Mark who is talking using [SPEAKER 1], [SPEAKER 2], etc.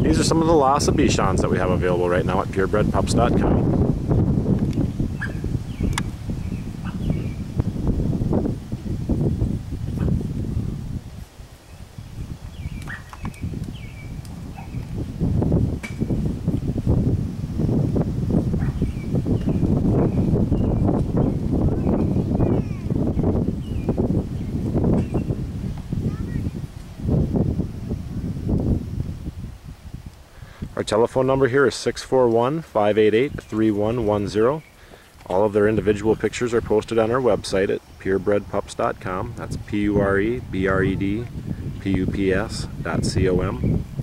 [SPEAKER 1] These are some of the Lhasa Bichons that we have available right now at purebredpups.com. Our telephone number here is 641-588-3110. All of their individual pictures are posted on our website at purebredpups.com. That's purebredpups.com.